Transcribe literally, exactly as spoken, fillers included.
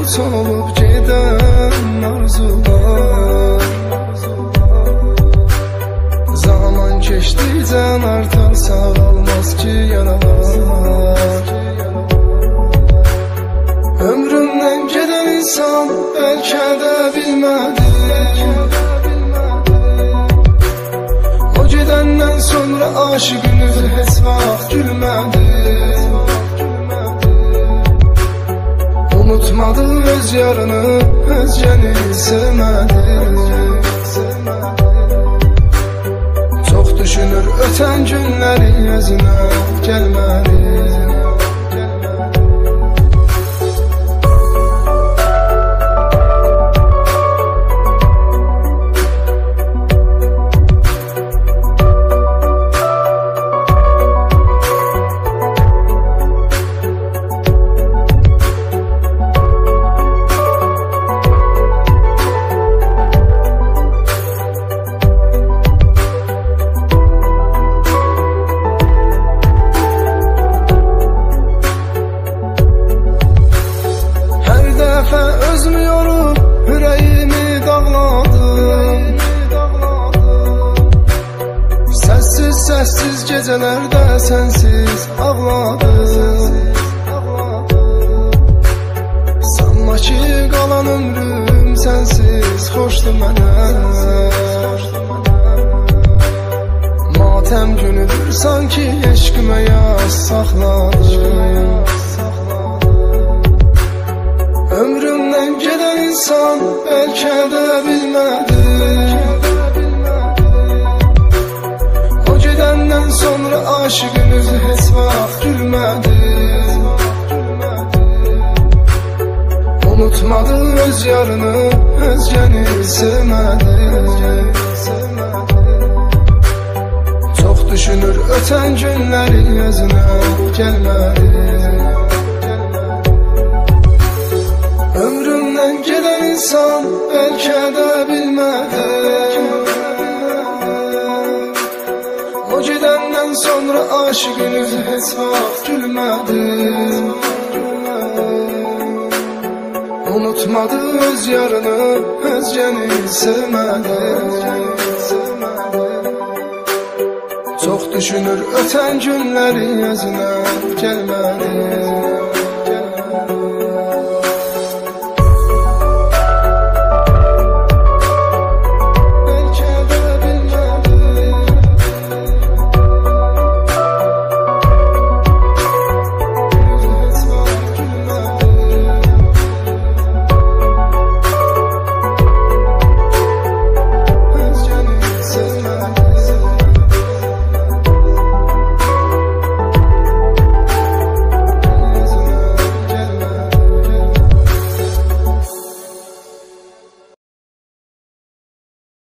puç olup gedən arzular. Zaman keçdikcə artar, sağalmaz ki yaralar. Ömrümdən gedən insan bəlkə də bilmədi, o gedəndən sonra aşıqın özü heç vaxt gülmədi. Unutmadı öz yarını, özgəni sevmədi. Çox düşünür ötən günləri, özünə gəlmədi. Özümü yorub, ürəyimi dağladım. Səssiz, səssiz gecələrdə sənsiz ağladım. Sanma ki qalan ömrüm sənsiz xoşdur mənə. Matəm günüdür sanki eşqimə yaz saxladım. Ömrümdən gedən insan bəlkə də bilmədi, o gedəndən sonra aşıqın özü heç vaxt gülmədi. Unutmadı öz yarını, özgəni sevmədi. Çox düşünür ötən günləri, özünə gəlmədi. Ömrümdən gedən insan bəlkə də bilmədi, o gedəndən sonra aşıqın özü heç vaxt gülmədi. Unutmadı öz yarını, özgəni sevmədi. Çox düşünür ötən günləri, özünə gəlmədi.